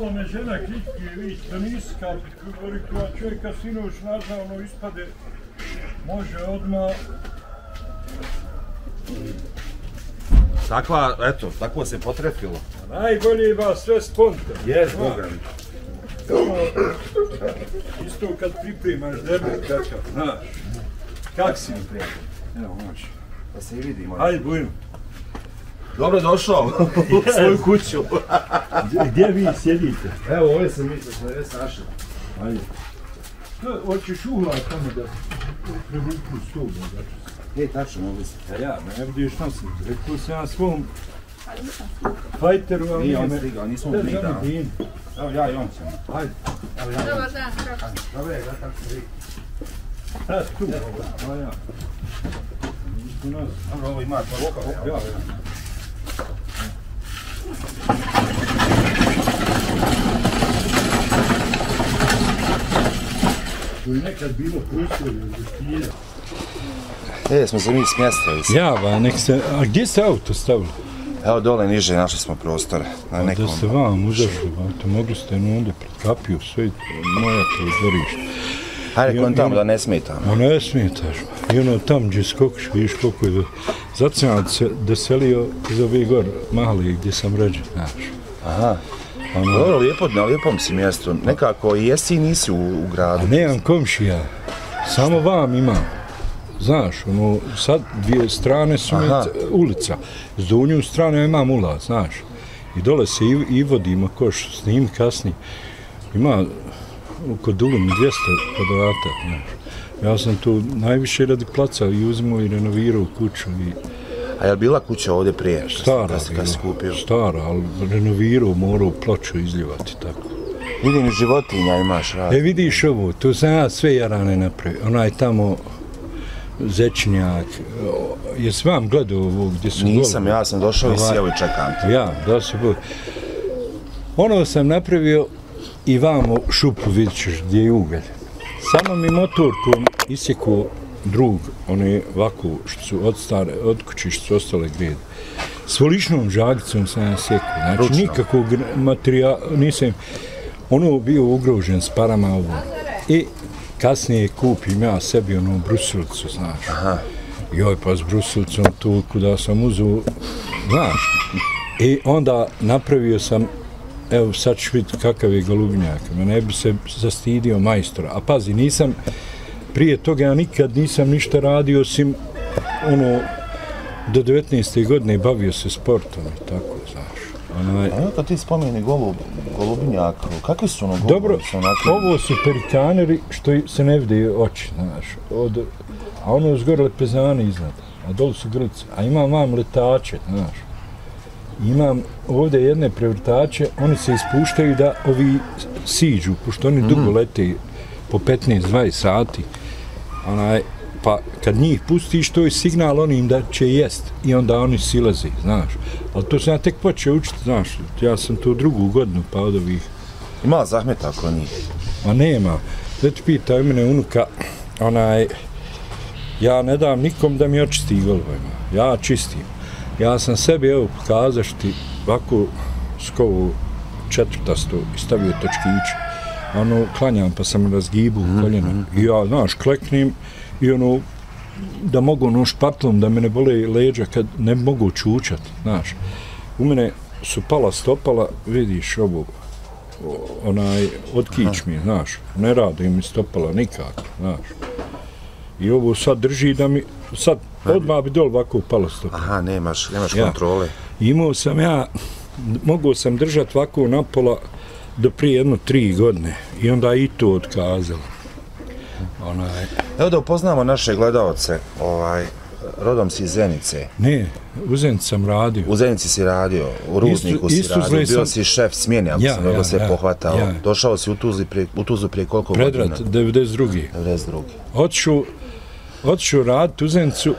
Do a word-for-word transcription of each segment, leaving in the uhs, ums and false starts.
malo me žena kritikuje, vi to nisi kapit, govori koja čovjeka sinoć nazvao, ono ispade, može odmah. Takva, eto, takvo se potrefilo. Najbolje ima sve spontano. Jes, Boga mi. Isto kad pripremaš debel kakav, znaš. Kak si mi prijatelj? Evo, znaš, da se i vidimo. Hajde, bujno. Dobro došao u svoju kuću. Gdje vi sjedite? Evo, ovdje sam mislio, smo je našli. Hajde. Hoćeš uhlat tamo da prevuku stol, da ću se. Ej, tačno, mogu se. A ja, ne vidiš što sam. Rekao sam ja svom fajteru, ali nije me... on stigao, nismo mi Da, dao. Evo ja i on ćemo. Hajde. Evo ja. Dobar dan, kako? Dobre, da tako se vidi. Sad tu, a ja. Dobro, ovo ima toliko. Ja, ja. To je nekad bilo prostorje za skijanje. E, smo se mi smjestili. Ja, ba, nek se... A gdje ste auto stavili? Evo dole niže našli smo prostore. Na nekom... Da ste vam uzašli, ba, to mogli ste onda pred kapiju, sve moja to dvorište. Hajde, kon tamo da ne smetam. Ma ne smetaš, i ono tam gdje skočiš, vidiš koliko je... Zato sam se doselio iz ovih gor mali gdje sam rođen, znaš. Aha. Dobro, lijepo, na lijepom si mjestu. Nekako i jesi i nisi u, u gradu. A nemam komšija, samo vam imam. Znaš, ono, sad dvije strane su mi ulica. S donju strane imam ulaz, znaš. I dole se i, i vodimo, koš s njim kasnije. Ima oko Dulum dvjesto kvadrata, znaš. Ja sam tu najviše radi placa i uzimo i renovirao kuću. I... A je li bila kuća ovdje prije? Stara kad si, kad si kupio? Stara, ali renovirao, morao ploču izljevati, tako. Vidim, životinja imaš rad. E, vidiš ovo, tu sam ja sve jarane napravio. Onaj tamo Zečnjak, jesi vam gledao ovo gdje su goli? Nisam, ja sam došao i sjeo i čekam te. Ja, da su boli. Ono sam napravio i vamo šupu vidit ćeš gdje je ugalj. Samo mi motorkom isjekao drug, one ovako što su od stare, od kući što su ostale grede. S voličnom žagicom sam ja sjekao, znači Ručno. Nikakvog materijala, nisam, ono bio ugrožen s parama ovo. I kasnije kupim ja sebi onu brusilicu, znaš. Aha. Joj, pa s brusilicom tu kuda sam uzeo, znaš. I onda napravio sam, evo sad ću vidjeti kakav je golubnjak, me ne bi se zastidio majstora. A pazi, nisam, prije toga ja nikad nisam ništa radio, osim ono, do devetnaeste godine bavio se sportom i tako, znaš. Onaj... A kad ti spomeni golub, golubnjak, kakvi su ono golubi? Dobro, ovo su perikaneri što se ne vide oči, znaš. Od, a ono uz gore lepezane iznad, a dole su grlice. A imam vam letače, znaš. Imam ovdje jedne prevrtače, oni se ispuštaju da ovi siđu, pošto oni mm. dugo lete po petnaest dvadeset sati. Onaj, pa kad njih pustiš, to je signal onim da će jest i onda oni silaze, znaš. Ali to sam ja tek počeo učiti, znaš, ja sam to drugu godinu pa od ovih. Ima zahmeta oko njih? Ma nema. Da ti pitaju mene unuka, onaj, ja ne dam nikom da mi očisti golubima, ja čistim. Ja sam sebi, evo, pokazaš ti ovako skovu četvrtastu i stavio točkiće. Ono, klanjam pa sam razgibu u koljena. I ja, znaš, kleknim i ono, da mogu ono špatlom, da me ne bole leđa kad ne mogu čučat, znaš. U mene su pala stopala, vidiš ovo, onaj, od kičmi, znaš. Ne rade mi stopala nikako, znaš. I ovo sad drži da mi, sad odmah bi dol ovako palo stopala. Aha, nemaš, nemaš ja. kontrole. Imao sam ja, mogao sam držati ovako napola do prije jedno tri godine i onda i to otkazalo. Onaj... Evo da upoznamo naše gledalce, ovaj, rodom si iz Zenice. Ne, u Zenici sam radio. U Zenici si radio, u Rudniku si radio, bio sam... si šef smjene, ako ja, sam dobro ja, sve ja, pohvatao. Ja. Došao si u Tuzli prije, u Tuzlu prije koliko Predrat, godina? devedeset druge. devedeset druge. Otišu, otišu raditi u Zenicu,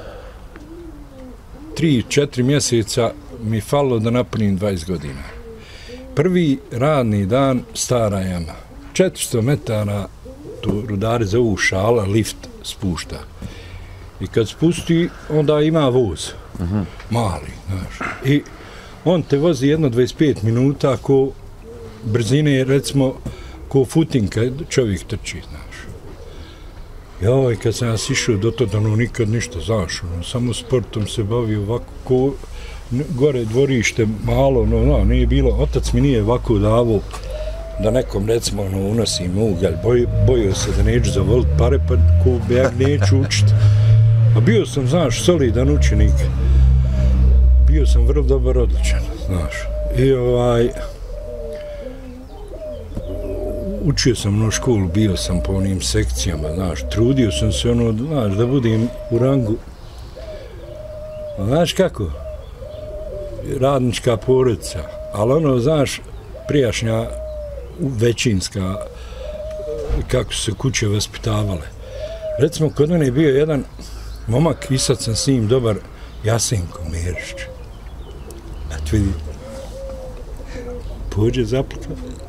tri, četiri mjeseca mi falilo da napunim dvadeset godina. Prvi radni dan, stara jama. četiristo metara, tu rudari zovu šala, lift spušta. I kad spusti, onda ima voz. Mali, znaš. I on te vozi jedno dvadeset pet minuta ko brzine, recimo, ko futinka, čovjek trči, znaš. Joj, kad sam ja sišao do toga, ono, nikad ništa, znaš, ono, samo sportom se bavio ovako, ko, gore dvorište, malo, no, no, nije bilo, otac mi nije ovako davao da nekom, recimo, ono, unosim ugalj, boj, bojio se da neću zavolit pare, pa ko ja neću učit. A bio sam, znaš, solidan učenik, bio sam vrlo dobar odličan, znaš, i ovaj, učio sam na školu, bio sam po onim sekcijama, znaš, trudio sam se, ono, znaš, da budem u rangu, a znaš kako, radnička porodica, ali ono, znaš, prijašnja, većinska, kako su se kuće vaspitavale. Recimo, kod mene je bio jedan momak, i sad sam s njim dobar, Jasenko Merić. A tu vidi, pođe zaplaka.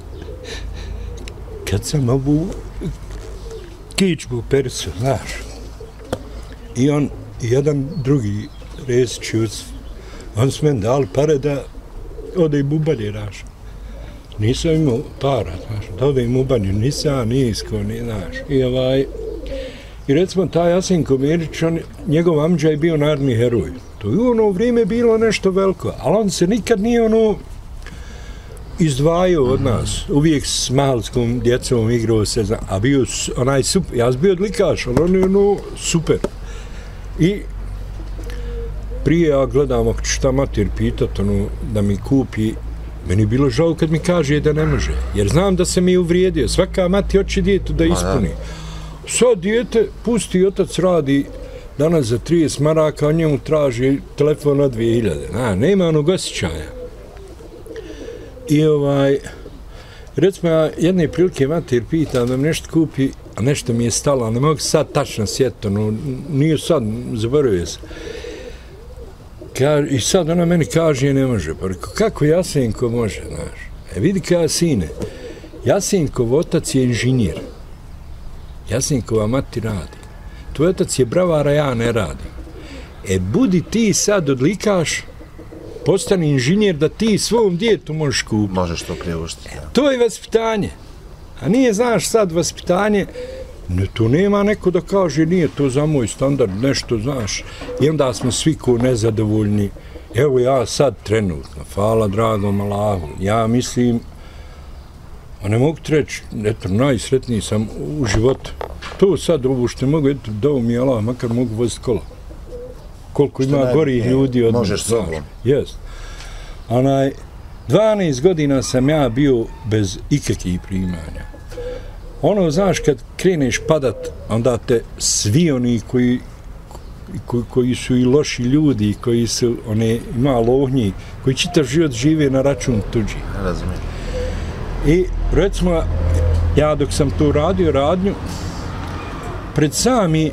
Kad sam ovu kičbu perisu, znaš, i on, i jedan drugi Resić Jusuf, on su meni dali pare da ode i bubalje raš. Nisam imao para, znaš, da ode i bubalje, nisam nisko, ni, znaš, i ovaj, i recimo taj Jasenko Merić, on, njegov amđa je bio narodni heroj. To je u ono vrijeme bilo nešto veliko, ali on se nikad nije ono izdvajao od nas. Uvijek s malskom djecom igrao se, zna, a bio onaj super, ja sam bio odlikaš, ali on je ono super. I prije ja gledam, ako ću šta mater pitat, ono, da mi kupi, meni je bilo žao kad mi kaže da ne može, jer znam da se mi uvrijedio, svaka mati hoće djetu da ispuni. Sad dijete, pusti, otac radi danas za trideset maraka, on njemu traži telefon od dvije hiljade. Na, nema onog osjećaja. I ovaj, recimo ja jedne prilike mater pita da mi nešto kupi, a nešto mi je stalo, ne mogu sad tačno sjetiti, no, nije sad, zaboravio se. I sad ona meni kaže, ne može. Pa rekao, kako Jasenko može, znaš? E vidi kada, sine, Jasenkov otac je inženjer. Jasenkova mati radi. Tvoj otac je bravar, a ja ne radim. E, budi ti sad odlikaš, postani inženjer da ti svom djetu možeš kupiti. Možeš to priuštiti. E, to je vaspitanje. A nije, znaš, sad vaspitanje, ne, tu nema neko da kaže, nije to za moj standard, nešto, znaš. I onda smo svi ko nezadovoljni. Evo ja sad trenutno, hvala dragom Allahu, ja mislim, a ne mogu ti reći, eto, najsretniji sam u životu. To sad ovo što mogu, eto, dao mi Allah, makar mogu voziti kola. Koliko ima naj, gorih ljudi od možeš s sobom. Jes. Onaj, dvanaest godina sam ja bio bez ikakvih primanja. Ono, znaš, kad kreneš padat, onda te svi oni koji, koji, koji su i loši ljudi, koji su, one, ima lohnji, koji čitav život žive na račun tuđi. Razumijem. I, recimo, ja dok sam tu radio radnju, pred sami,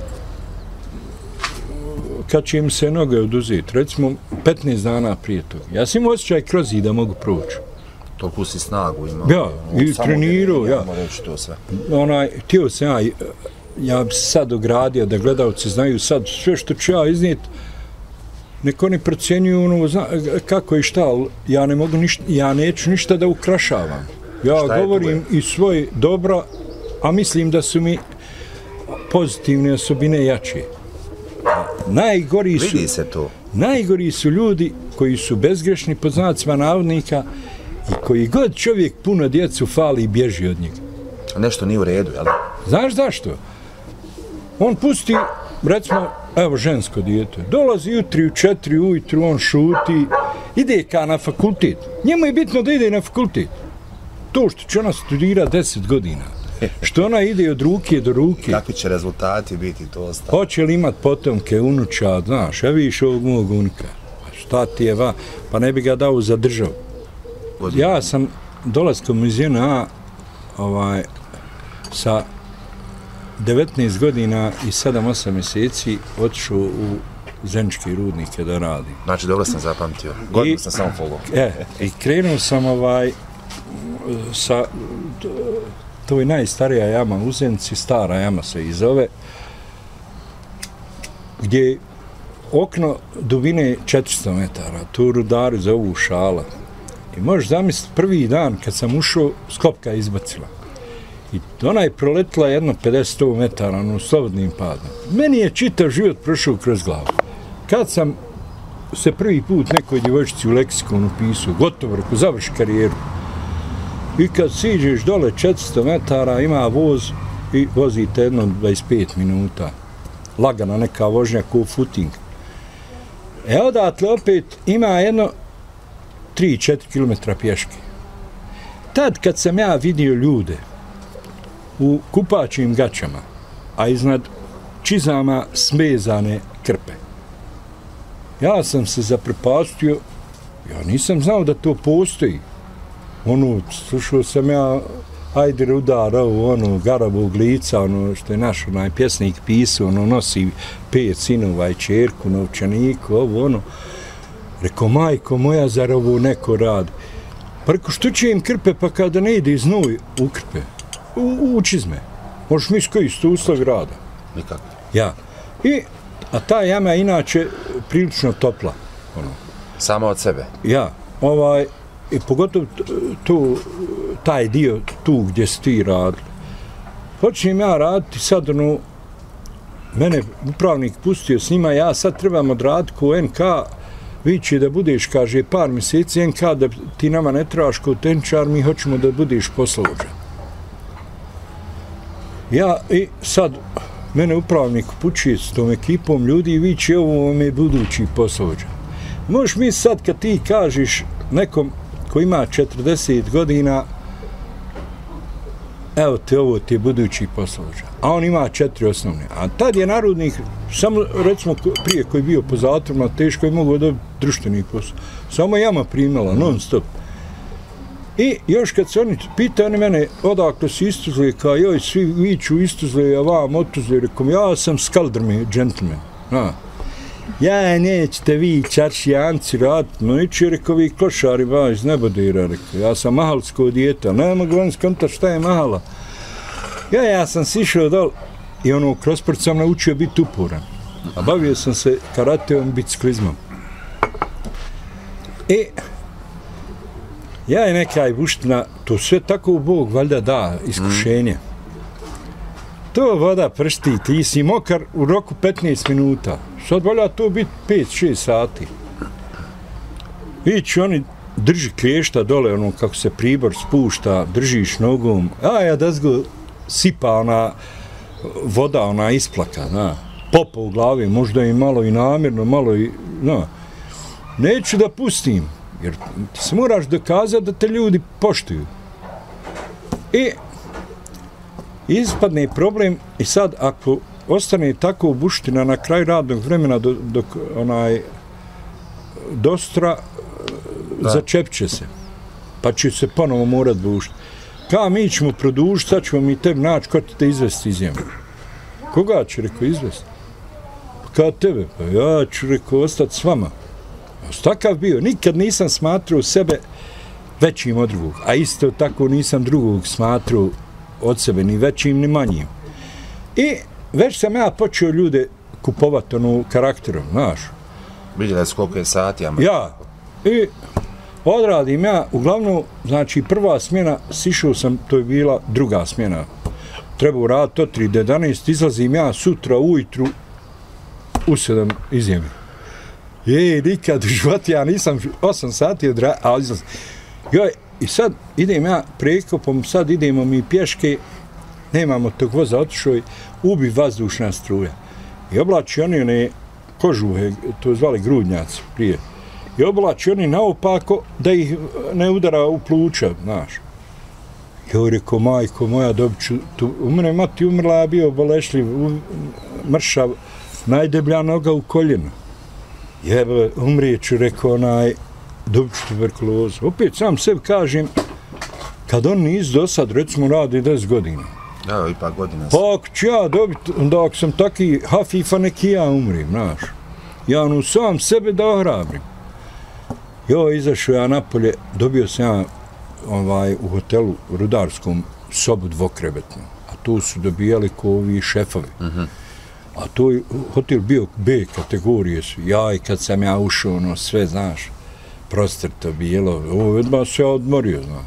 kad će im se noge oduzeti, recimo, petnaest dana prije toga, ja sam imao osjećaj kroz zid da mogu proći. Toliko si snagu imao. Ja, i trenirao, ja. Reći to sve. Onaj, htio sam ja, ja bi sad ogradio da gledalci znaju sad sve što ću ja iznijeti, neko ne procjenjuju ono, zna, kako i šta, ja ne mogu ništa, ja neću ništa da ukrašavam. Ja govorim i svoje dobro, a mislim da su mi pozitivne osobine jače. Najgori su, vidi se to. Najgori su ljudi koji su bezgrešni, pod znacima navodnika, i koji god čovjek puno djecu fali i bježi od njega. Nešto nije u redu, jel? Znaš zašto? On pusti, recimo, evo žensko dijete, dolazi jutri u četiri ujutru, on šuti, ide ka na fakultet. Njemu je bitno da ide na fakultet. To što će ona studira deset godina. Što ona ide od ruke do ruke. Kakvi će rezultati biti, to ostalo. Hoće li imat potomke, unuča, znaš, ja vidiš ovog mog unuka. Šta ti je va? Pa ne bi ga dao za državu. Ja sam dolaskom iz J N A ovaj, sa devetnaest godina i sedam osam mjeseci otišao u Zeničke rudnike da radim. Znači, dobro sam zapamtio. Godinu sam samo follow. E, i krenuo sam ovaj, sa, to je najstarija jama u Zenici, stara jama se i zove, gdje okno dubine četiristo metara, tu rudari zovu šala. I možeš zamisliti prvi dan kad sam ušao, skopka je izbacila. I ona je proletila jedno pedeset metara, ono, slobodnim padom. Meni je čitav život prošao kroz glavu. Kad sam se prvi put nekoj djevojčici u leksikonu pisao, gotovo, reko, završi karijeru. I kad siđeš dole četiristo metara, ima voz i vozite jedno dvadeset pet minuta. Lagana neka vožnja ko footing. E odatle opet ima jedno tri do četiri kilometra pješke. Tad kad sam ja vidio ljude u kupačim gaćama, a iznad čizama smezane krpe, ja sam se zaprepastio, ja nisam znao da to postoji. Ono, slušao sam ja Ajde Rudar, ono, Garavog lica, ono, što je naš onaj pjesnik pisao, ono, nosi pet sinova i čerku, novčaniku, ovo, ono. Rekao, majko moja, zar ovo neko radi? Pa rekao, što će im krpe, pa kada ne ide znoj u krpe, u, u čizme. Možeš misliti koji su uslovi rada. Nikako. Ja. I, a ta jama je inače prilično topla. Ono. Samo od sebe? Ja. Ovaj, i pogotovo tu, taj dio tu gdje si ti radili. Počnem ja raditi sad, ono, mene upravnik pustio s njima, ja sad trebam odraditi ko en ka, vi će da budeš, kaže, par mjeseci en ka, da ti nama ne trebaš kao tenčar, mi hoćemo da budeš poslovođa. Ja, i sad, mene upravnik upućuje s tom ekipom ljudi i vi će ovo vam je budući poslovođa. Možeš mi sad kad ti kažeš nekom ko ima četrdeset godina, evo te ovo ti je budući poslovođa, a on ima četiri osnovne. A tad je narodnik, samo recimo prije koji je bio po zatvorima, teško je mogao dobiti društveni posao. Samo jama primala, non stop. I još kad se oni pita, oni mene odakle si iz Tuzle, kao joj, svi viču iz Tuzle, a vam od Tuzle, rekom, ja sam skaldrmi, džentlmen. Ja. Ja nećete vi čaršijanci raditi, no ići, rekao, vi klošari, ba, iz nebodira, rekao, ja sam mahalsko dijete, ne mogu vam skonta šta je mahala. Ja, ja sam sišao dol i ono, kroz sport sam naučio biti uporan, a bavio sam se karateom i biciklizmom. I ja je nekaj buština, to sve tako Bog valjda da, iskušenje. To voda pršti, ti si mokar u roku petnaest minuta. Sad valja to biti pet šest sati. Ići oni, drži klješta dole, ono kako se pribor spušta, držiš nogom, a ja da zgo sipa ona voda, ona isplaka, na, popa u glavi, možda i malo i namjerno, malo i, na. Neću da pustim, jer ti se moraš dokazati da te ljudi poštuju. I ispadne problem i sad ako ostane tako buština na kraju radnog vremena dok, dok onaj dostra, začepit će se, pa će se ponovo morat bušiti. Ka mi ćemo produžiti, sad ćemo mi tebi naći ko te izvesti iz zemlje. Koga će, rekao, izvesti? Ka tebe? Pa ja ću, rekao, ostati s vama. Takav bio, nikad nisam smatrao sebe većim od drugog, a isto tako nisam drugog smatrao od sebe, ni većim, ni manjim. I već sam ja počeo ljude kupovati ono karakterom, znaš. Vidjeli su koliko je sati, ama. Ja. I odradim ja, uglavnom, znači prva smjena, sišao sam, to je bila druga smjena. Trebao raditi od tri do jedanaest, izlazim ja sutra ujutru u sedam iz zemlje. Je, nikad u životu, ja nisam osam sati odradio, ali izlazim. Joj, i sad idem ja prekopom, sad idemo mi pješke, nemamo tog voza, otišao i ubi vazdušna struja. I oblači oni one kožuhe, to zvali grudnjaci prije, i oblači oni naopako da ih ne udara u pluća, znaš. Joj, rekao, majko moja, dobit ću tu, umre mati umrla, ja bio bolešljiv, mršav, najdeblja noga u koljenu. Jebe, umrijeću, rekao, onaj, dobit ću tuberkulozu. Opet sam sebi kažem, kad on nisu do sad, recimo, radi deset godina. Da, ipak godina. Pa ako ću ja dobiti, onda ako sam taki hafifa, neki ja umrim, znaš. Ja ono sam sebe da ohrabrim. Jo, izašao ja napolje, dobio sam ja ovaj, u hotelu rudarskom sobu dvokrebetnu, a tu su dobijali ko ovi šefovi. Uh-huh. A to je hotel bio B kategorije su. Ja i kad sam ja ušao, ono sve, znaš, prostrto bijelo, ovo odmah se odmorio, zna.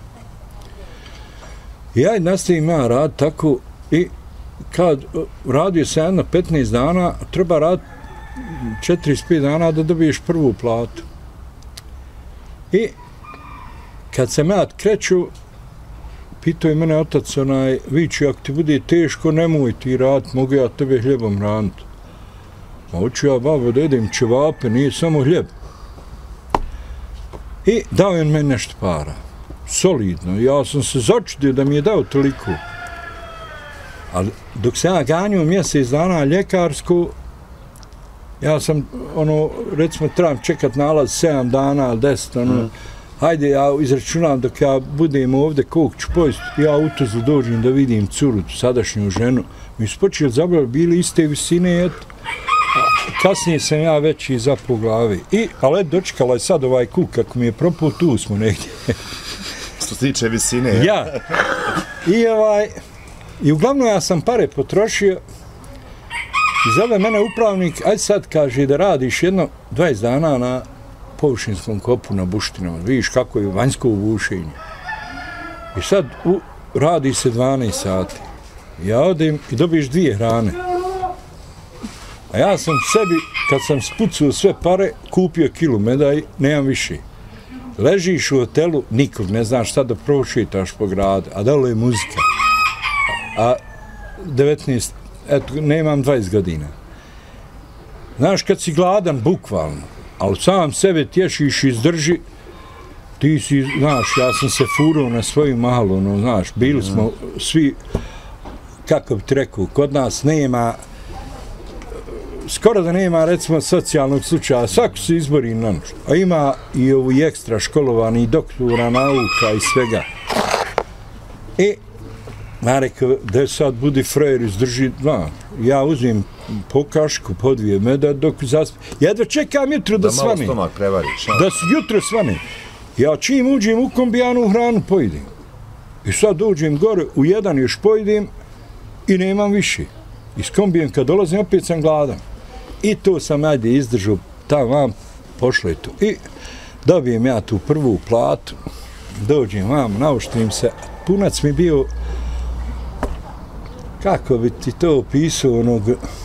I ja nastavim ja rad tako i kad radio sam jedno petnaest dana, treba rad četrdeset pet dana da dobiješ prvu platu. I kad sam ja kreću, pitao je mene otac onaj, viči, ako ti bude teško, nemoj ti radit, mogu ja tebe hljebom hranit. Ma hoću ja, babo, da jedem ćevape, nije samo hljeb. I dao je on meni nešto para. Solidno. Ja sam se začudio da mi je dao toliko. Ali dok se ja ganjao mjesec dana ljekarsku, ja sam, ono, recimo, trebam čekat nalaz sedam dana, deset, ono, mm. hajde, ja izračunam dok ja budem ovdje, koliko ću pojesti, ja u Tuzlu dođem da vidim curu, sadašnju ženu. Mi su počeli zabrali, bili iste visine, eto. Kasnije sam ja veći zapao glavi. I, ali dočekala je sad ovaj kuk, kako mi je propao, tu smo negdje. Što se tiče visine. Ja. I ovaj, i uglavnom ja sam pare potrošio i zove mene upravnik, aj sad kaže da radiš jedno dvadeset dana na površinskom kopu na buštinama. Vidiš kako je vanjsko bušenje. I sad u, radi se dvanaest sati. Ja odem i dobiješ dvije hrane. A ja sam sebi, kad sam spucao sve pare, kupio kilu meda i nemam više. Ležiš u hotelu, nikog ne znaš šta da prošetaš po gradu, a dalo je muzika. A devetnaest, eto, nemam dvadeset godina. Znaš, kad si gladan, bukvalno, ali sam sebe tješiš i izdrži, ti si, znaš, ja sam se furao na svoju malu, no, znaš, bili smo svi, kako bi ti rekao, kod nas nema, skoro da nema, recimo, socijalnog slučaja, svako se izbori na nešto, a ima i ovu ekstra školovani, i doktora nauka i svega. I, ja rekao, da sad budi frajer, izdrži, no, ja uzim po kašku, po dvije meda dok zaspi. Jedva čekam jutro da, da svane. Da malo stomak prevariš. Da se jutro svane. Ja čim uđem u kombijanu, hranu pojedem. I sad uđem gore, u jedan još pojedem i nemam više. Iz kombijem kad dolazim, opet sam gladan. I to sam ajde izdržao, tam vam, pošlo je to. I dobijem ja tu prvu platu, dođem vam, nauštim se, punac mi bio, kako bi ti to opisao, onog,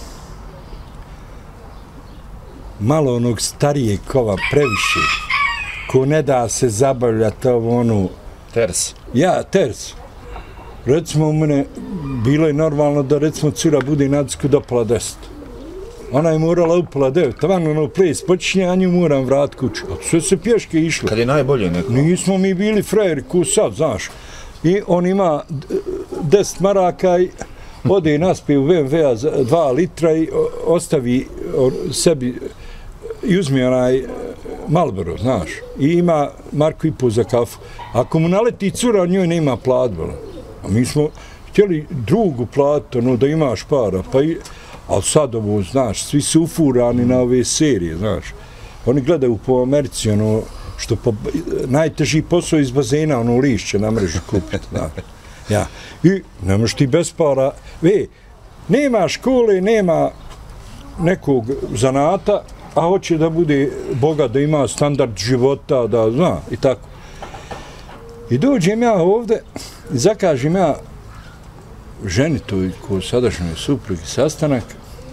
malo onog starijeg kova, previše, ko ne da se zabavljati ovo ono... Ters. Ja, ters. Recimo u mene, bilo je normalno da recimo cura bude na disku do pola deset. Ona je morala u pola devet, van ono ples počinje, a nju moram vrat kuću. A sve se pješke išlo. Kad je najbolje neko? Nismo mi bili frajeri ko sad, znaš. I on ima deset maraka i ode i naspije u be em ve a za dva litra i ostavi sebi i uzmi onaj Marlboro, znaš. I ima marku i pol za kafu. Ako mu naleti cura, njoj nema platbu. A mi smo htjeli drugu platu, ono, da imaš para, pa i... Ali sad ovo, znaš, svi su ufurani na ove serije, znaš. Oni gledaju po Americi, ono, što po, najteži posao iz bazena, ono, lišće na mrežu kupiti, znaš. Ja. I nemaš ti bez para, ve, nema škole, nema nekog zanata, a hoće da bude bogat, da ima standard života, da, zna, i tako. I dođem ja ovde i zakažem ja ženi toj ko sadašnjoj suprugi sastanak,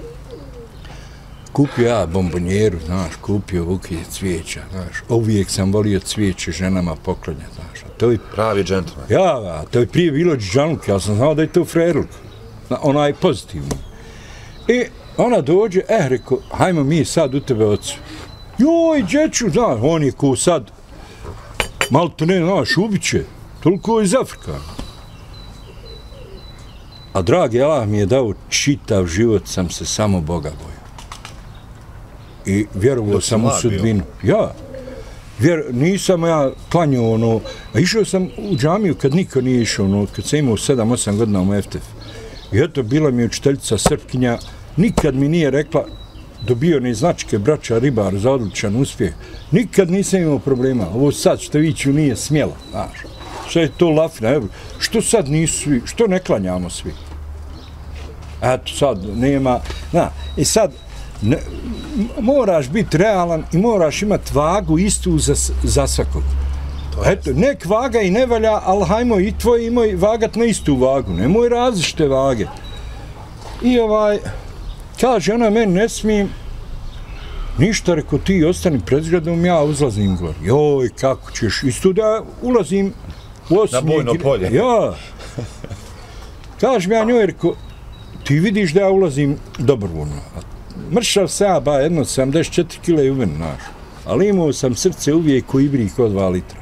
kupio ja bombonjeru, znaš, kupio vukije cvijeća, znaš, uvijek sam volio cvijeće ženama poklonjati, znaš. To je pravi džentlmen. Ja, to je prije bilo džanluk, ja sam znao da je to frerluk, onaj pozitivni. I ona dođe, eh, reko, hajmo mi sad u tebe ocu. Joj, dječu, znaš, on je ko sad, malo to ne, znaš, ubiće, toliko iz Afrika. A dragi Allah mi je dao čitav život, sam se samo Boga bojao. I vjerovao sam u sudbinu. Ja, vjer, nisam ja klanjao, ono, a išao sam u džamiju kad niko nije išao, ono, kad sam imao sedam osam godina u Meftef. I eto, bila mi učiteljica Srpkinja, nikad mi nije rekla, dobio ne značke braća Ribar za odličan uspjeh. Nikad nisam imao problema. Ovo sad što viću nije smjela, znaš. Što je to lafina, evo, što sad nisu svi, što ne klanjamo svi? Eto, sad nema, na, i sad, ne, moraš biti realan i moraš imati vagu istu za, za svakog. Eto, nek vaga i ne valja, ali hajmo i tvoj i moj vagat na istu vagu, nemoj različite vage. I ovaj, kaže ona meni, ne smijem, ništa, reko ti ostani pred zgradom, ja uzlazim gor. Joj, kako ćeš, isto da ulazim u osinje. Na bojno polje. Ja. Kažem ja njoj, reko, ti vidiš da ja ulazim dobrovoljno. Mršav se ja, ba, jedno sedamdeset četiri kile i uven, znaš. Ali imao sam srce uvijek ko ibrik od dva litra.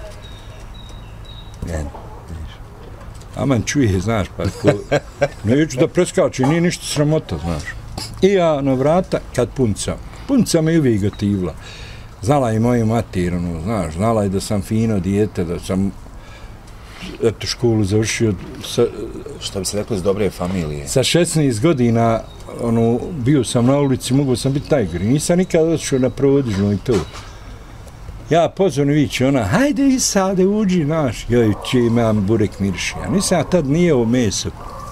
Ne, aman čuje, znaš, pa ko, neću da preskačem, nije ništa sramota, znaš. I ja na vrata, kad punca, punca me uvijek gotivila. Znala je moju mater, ono, znaš, znala je da sam fino dijete, da sam eto, školu završio sa... Što bi se reklo iz dobre familije? Sa šesnaest godina, ono, bio sam na ulici, mogao sam biti najgori. Nisam nikad odšao na provodižnu i to. Ja pozorno vići, ona, hajde i sade, uđi, naš. Joj, če imam burek miriši. Ja nisam ja tad nije ovo meso.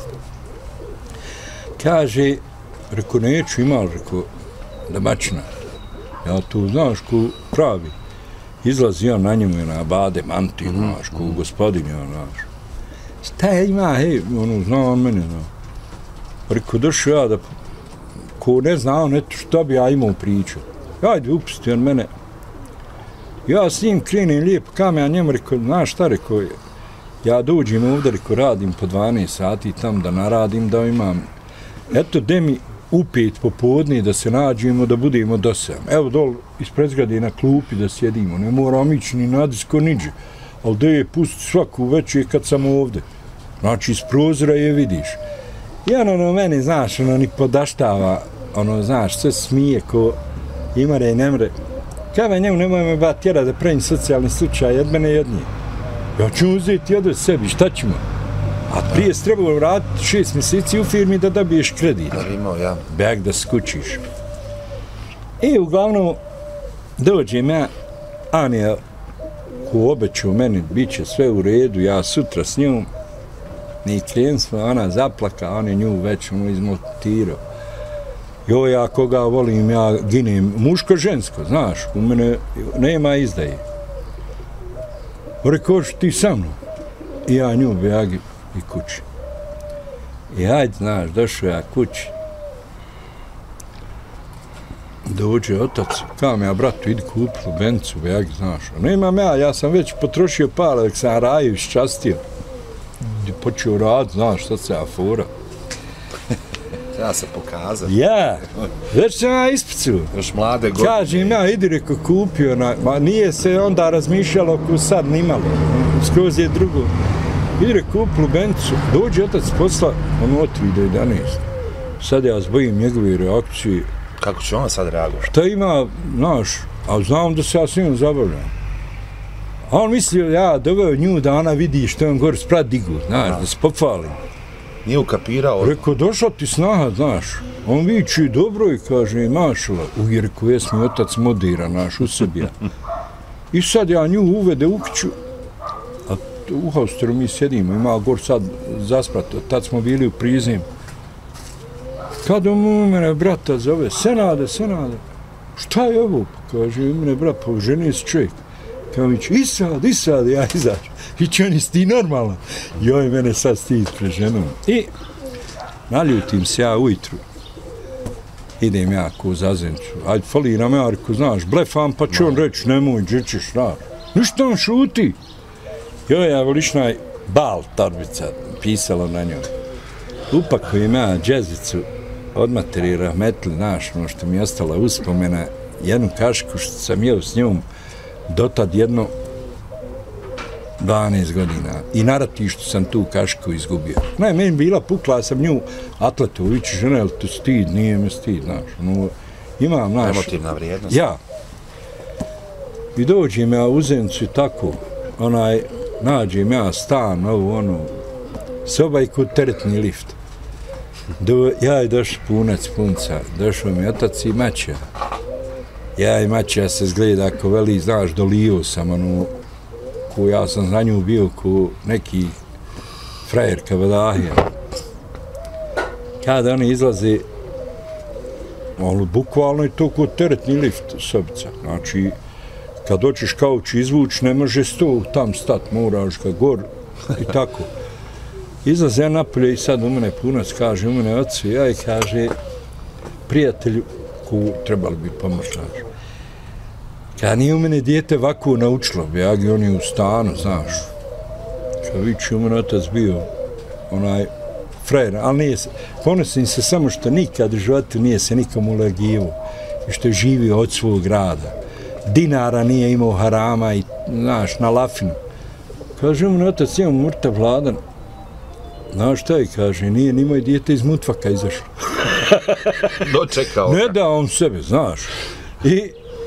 Kaže, reko, neću imal, reko, domaćina. Ja tu, znaš, ko pravi. Izlazi on na njemu, na bade, manti, mm-hmm. znaš, ko gospodin, ja, znaš. Šta je ima, hej, ono, zna on mene, znaš. Reko, došao ja da, ko ne zna on, eto, što bi ja imao priču. Ajde, upusti on mene. Ja s njim krenem lijepo, kam ja njemu rekao, znaš šta, rekao, ja dođem ovdje, rekao, radim po dvanaest sati tam da naradim, da imam, eto, de mi u pet popodne da se nađemo, da budemo do sedam. Evo dol ispred zgrade na klupi da sjedimo, ne moram ići ni na disko niđe, ali da je pusti svaku večer kad sam ovdje. Znači, iz prozora je vidiš. I ono, ono meni, znaš, ono ni podaštava, ono, znaš, sve smije ko imare i nemre. Kada njemu nemoj me ba tjera da pravim socijalni slučaj od mene i od nje. Ja ću uzeti i odveć sebi, šta ćemo? A prije se trebalo vratiti šest mjeseci u firmi da dobiješ kredit. Da bi imao, ja. Beg da skučiš. I uglavnom, dođem ja, Anja, ko obećao meni, bit će sve u redu, ja sutra s njom, ni kren smo, ona zaplaka, on je nju već ono izmontirao. Jo, ja koga volim, ja ginem, muško-žensko, znaš, u mene nema izdaje. Rekoš ti sa mnom, i ja nju bjagi i kući. I hajde, znaš, došao ja kući. Dođe otac, kam ja, bratu, idi kupiti bencu, bjagi, znaš. Nemam ja, ja sam već potrošio para, dok sam raju iščastio. Počeo rad, znaš, sad se ja fora. Ja se pokazao. Ja, već sam ja ispicu. Još mlade godine. Kažem ja, idi reko kupio, na, ma nije se onda razmišljalo ko sad nimalo, skroz je drugo. Idi reko kuplu bencu, dođe otac posla, on otri do jedanaest. Sad ja zbojim njegove reakcije. Kako će on sad reagovati? Šta ima, znaš, a znam da se ja s njim zabavljam. A on mislio ja doveo nju da ona vidi što je on gore sprat digu, znaš, da se popali. Nije ukapirao. Rekao, došla ti snaha, znaš. On viči dobro i kaže, mašala. Uj, rekao, jes mi otac modira, naš, u sebi. I sad ja nju uvede u kuću, a u hausteru mi sjedimo, ima gor sad zasprat, tad smo bili u prizem. Kad on mene brata zove, Senade, Senade, šta je ovo? Kaže, mene brat, pa ženi se čovjek. Kao mi će, isad, isad, ja izađu. I će oni sti normalno. Joj, mene sad sti pred ženom. I naljutim se ja ujutru. Idem ja ko zazencu. Ajde, faliram ja, reko, znaš, blefam, pa će on reći, nemoj, gdje ćeš, znaš. Ništa on šuti. Joj, ja volišnaj bal torbica pisala na njoj. Upakujem ja džezicu od materi rahmetli, znaš, ono što mi je ostala uspomena, jednu kašku što sam jeo s njom, dotad jedno dvanaest godina. I na ratištu sam tu kašku izgubio. Ne, meni bila pukla, sam nju Atletović, žena, je li to stid? Nije me stid, znaš. No, imam, znaš. Emotivna vrijednost. Ja. I dođem ja u Zencu i tako, onaj, nađem ja stan, ovu, onu, soba i kod teretni lift. Do, ja je došao punac, punca, došao mi otac i mača. Ja i mača se zgleda ko veli, znaš, dolio sam, ono, ko ja sam za nju bio ko neki frajer kavadahija. Kada oni izlaze, ali bukvalno je to kod teretni lift sobica. Znači, kad hoćeš kauč izvući, ne može sto tam stat, moraš ga gor i tako. Izlaze ja napolje i sad u mene punac kaže, u mene ocu, ja i kaže, prijatelju, ku trebali bi pomoći, znaš. Kad nije u mene dijete ovako naučilo, ja gi oni u stanu, znaš. Kad vići, u mene otac bio onaj frajer, ali nije se, ponosim se samo što nikad u životu nije se nikom ulegivo i što je živio od svog grada. Dinara nije imao harama i, znaš, na lafinu. Kaže, u mene otac, imam mrtav vladan. Znaš šta je, kaže, nije ni moje dijete iz mutvaka izašlo. Dočekao. Ne da on sebe, znaš. I,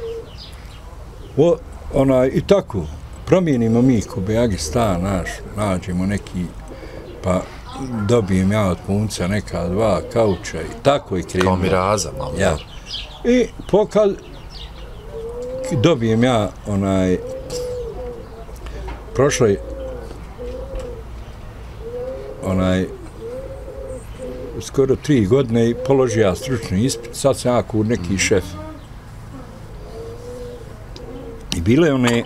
o, onaj, i tako, promijenimo mi ko bejagi stan, naš, nađemo neki, pa dobijem ja od punca neka dva kauča i tako i krenemo. Kao miraza, malo. Ja. I pokad dobijem ja onaj, prošloj onaj, skoro tri godine i položio ja stručni ispit, sad sam ja kod neki šef. I bile one,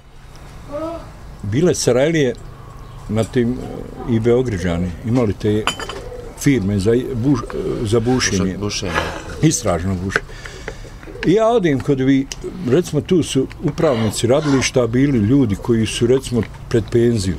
bile Sarajlije na tim i Beograđani, imali te firme za, buš, za bušenje, bušenje, istražno bušenje. I ja odim kod vi, recimo tu su upravnici radilišta bili ljudi koji su recimo pred penziju.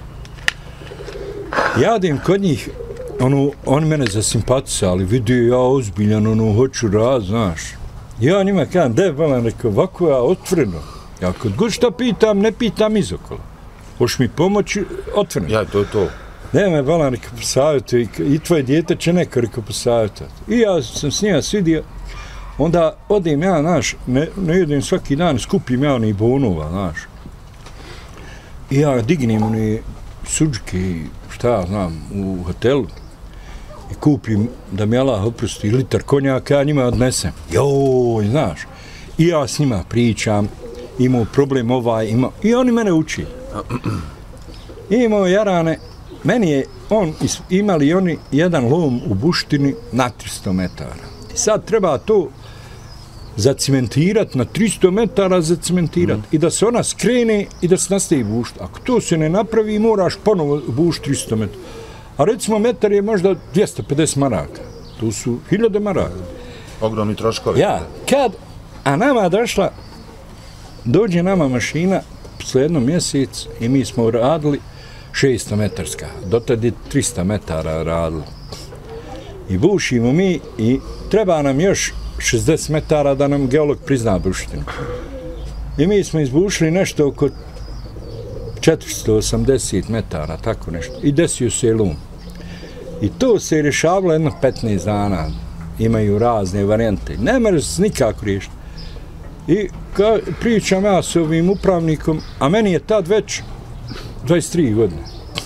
Ja odim kod njih, ono, oni mene zasimpatisali, vidio ja ozbiljan, ono, hoću rad, znaš. Ja njima kažem, de, volam, rekao, ovako ja otvoreno. Ja kod god šta pitam, ne pitam izokolo. Hoš mi pomoći, otvoreno. Ja, to je to. Ne me, volam, rekao, posavjetuje, i tvoje dijete će neko, rekao, posavjetati. I ja sam s njima svidio, onda odem ja, znaš, ne, ne jedem svaki dan, skupim ja onih bonova, znaš. I ja dignem one suđke, šta ja znam, u hotelu i kupim, da mi Allah oprosti, litar konjaka, ja njima odnesem. Joj, znaš. I ja s njima pričam, imao problem ovaj, imao, i oni mene uči. I imao Jarane, meni je on, imali oni jedan lom u buštini na tristo metara. I sad treba to zacimentirati, na tristo metara zacimentirati. Mm. I da se ona skrene i da se nastavi bušt. Ako to se ne napravi, moraš ponovo bušt tristo metara. A recimo metar je možda dvjesto pedeset maraka. To su hiljade maraka. Ogromni troškovi. Ja, kad, a nama došla, dođe nama mašina posle jednom mjesec i mi smo radili šesto metarska. Dotad je tristo metara radili. I bušimo mi i treba nam još šezdeset metara da nam geolog prizna buštinu. I mi smo izbušili nešto oko četiristo osamdeset metara, tako nešto. I desio se lom. I to se rješavalo jedno petnaest dana. Imaju razne varijante. Ne može se nikako riješiti. I ka, pričam ja s ovim upravnikom, a meni je tad već dvadeset tri godine.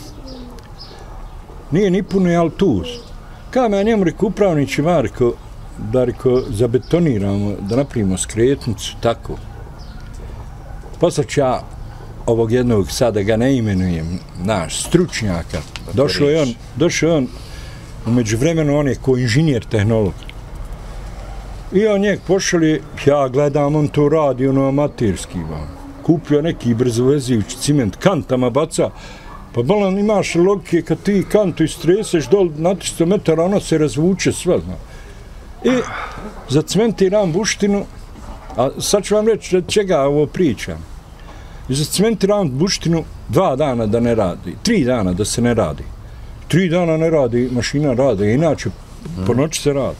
Nije ni puno, ali tu. Kada me ja njemu rekao, upravnići Marko, da reko, zabetoniramo, da napravimo skretnicu, tako. Poslaću ja ovog jednog, sada ga ne imenujem, naš stručnjaka. Došao je on, došao je on, u međuvremenu on je ko inženjer tehnolog. I on njeg pošalje, ja gledam, on to radi, ono amaterski, ba. Kupio neki brzovezijući ciment, kantama baca, pa bolan imaš logike, kad ti kantu istreseš dol na tristo metara, ono se razvuče sve, zna. I zacementiram buštinu, a sad ću vam reći čega ovo pričam. I zacementiram buštinu dva dana da ne radi, tri dana da se ne radi. Tri dana ne radi, mašina radi, inače po noći se radi.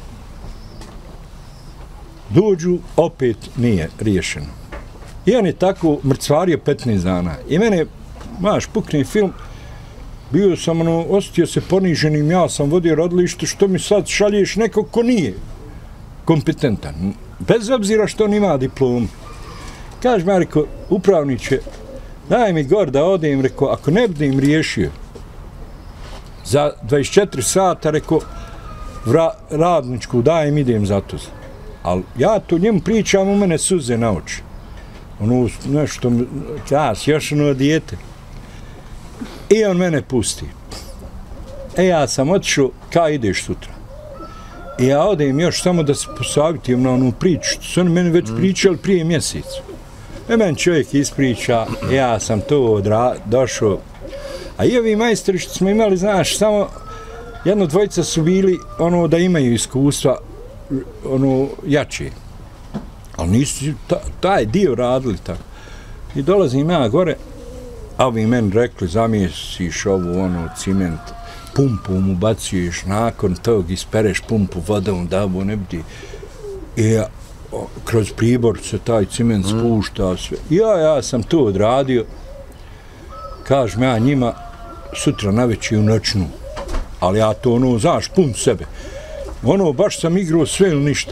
Dođu, opet nije riješeno. I on je tako mrcvario petnaest dana. I mene, maš, pukne film, bio sam, ono, osjetio se poniženim, ja sam vodio rodilište, što mi sad šalješ neko ko nije kompetentan. Bez obzira što on ima diplom. Kaži me, reko, upravniče, daj mi gor da odem, reko, ako ne budem riješio, za dvadeset četiri sata, reko, vra, radničku dajem, idem za to. Ali ja to njemu pričam, u mene suze na oči. Ono, nešto, kaš, još ono dijete. I on mene pusti. E, ja sam otišao, ka ideš sutra? I ja odem još samo da se posavitujem na onu priču, što su oni meni već pričali prije mjesecu. E meni čovjek ispriča, ja sam to odra- došao. A i ovi majstori što smo imali, znaš, samo jedno dvojica su bili ono da imaju iskustva, ono jače. Ali nisu ta, taj dio radili tako. I dolazim ja gore, a ovi meni rekli, zamjesiš ovu, ono, ciment, pumpu mu bacuješ, nakon tog ispereš pumpu vodom, da bo ne budi. I ja, o, kroz pribor se taj ciment mm. spušta, sve. Ja, ja sam to odradio, kažem ja njima, sutra navečer u noćnu, ali ja to, ono, znaš, pun sebe. Ono, baš sam igrao sve ili ništa.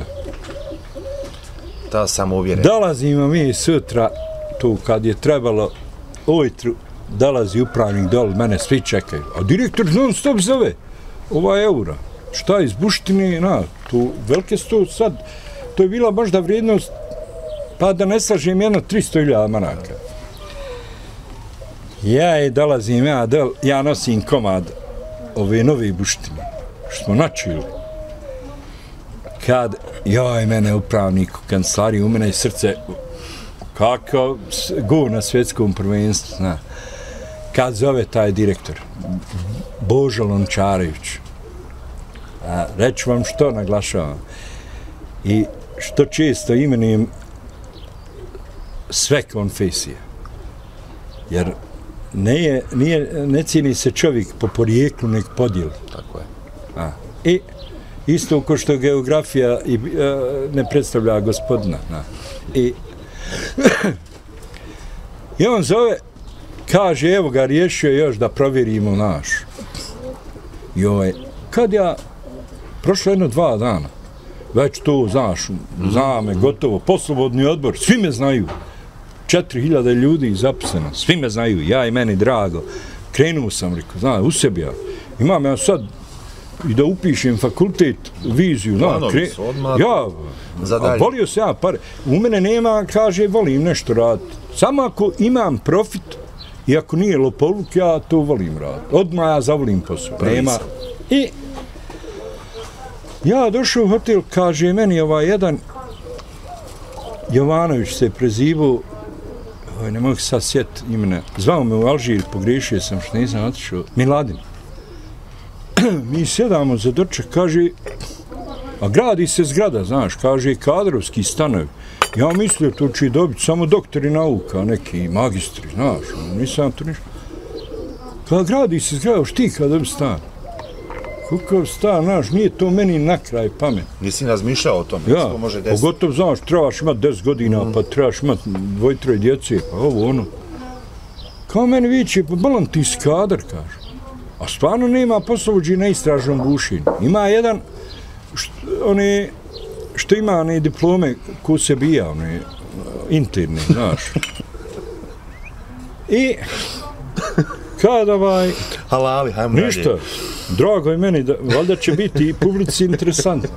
Ta samouvjeren. Dolazimo mi sutra, tu kad je trebalo, ujutru, dolazi upravnik dol, mene svi čekaju. A direktor non stop zove, ova eura. Šta iz Buštine, na, tu velike sto sad, to je bila možda vrijednost, pa da ne slažem jedno tristo hiljada maraka. Ja i dolazim ja dol, ja nosim komad ove nove Buštine, što smo načuli. Kad, joj, mene upravnik u kancelariji, u mene je srce, kako go na svjetskom prvenstvu, zna. Kad zove taj direktor, Božo Lončarević, a reću vam što naglašavam, i što često imenujem sve konfesije, jer ne, je, nije, ne cijeni se čovjek po porijeklu, nek podijeli. Tako je. A, i isto ko što geografija i, a, ne predstavlja gospodina. A, i, I on zove, kaže, evo ga, riješio još da provjerimo naš. I ovaj, kad ja, prošlo jedno dva dana, već to, znaš, zna me, gotovo, poslobodni odbor, svi me znaju. Četiri hiljade ljudi zapisano, svi me znaju, ja i meni drago. Krenuo sam, rekao, znaš, u sebi ja. Imam ja sad i da upišem fakultet, viziju, znaš, kre... ja, a volio se ja pare. U mene nema, kaže, volim nešto raditi. Samo ako imam profit i ako nije lopovluk, ja to volim raditi. Odmah ja zavolim posao. Nema. I ja došao u hotel, kaže meni ovaj jedan Jovanović se prezivao, ne mogu sad sjetiti imena, zvao me u Alžir, pogriješio sam što nisam otišao, Miladin. Mi sjedamo za doček, kaže, a gradi se zgrada, znaš, kaže, kadrovski stanovi. Ja mislio to će dobiti samo doktori nauka, neki magistri, znaš, nisam to ništa. Kada gradi se zgrada, šti kada dobi stan? Kakav stan, znaš, nije to meni na kraj pamet. Nisi razmišljao o tome, ja, to može desiti. Pogotovo, znaš, trebaš imati deset godina, mm. pa trebaš imati dvoj, troj djece, pa ovo, ono. Kao meni viće, pa balan ti si kadar, kaže. A stvarno nema poslovođi na istražnom bušenju. Ima jedan, što, one, što ima one diplome ko se bija, one interne, znaš. I kad ovaj... Halali, hajmo ništa, radije. Drago je meni, da, valjda će biti i publici interesantno.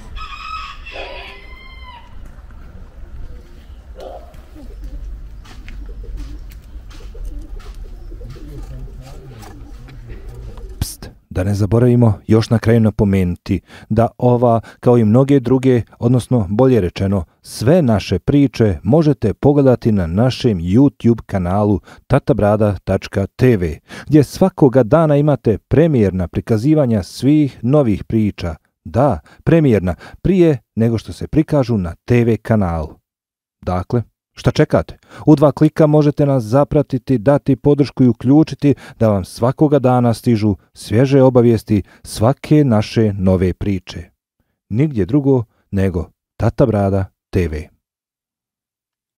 Da ne zaboravimo još na kraju napomenuti da ova, kao i mnoge druge, odnosno bolje rečeno, sve naše priče možete pogledati na našem YouTube kanalu tatabrada tačka te ve, gdje svakoga dana imate premijerna prikazivanja svih novih priča. Da, premijerna, prije nego što se prikažu na te ve kanalu. Dakle, šta čekate? U dva klika možete nas zapratiti, dati podršku i uključiti da vam svakoga dana stižu svježe obavijesti svake naše nove priče. Nigdje drugo nego Tata Brada te ve.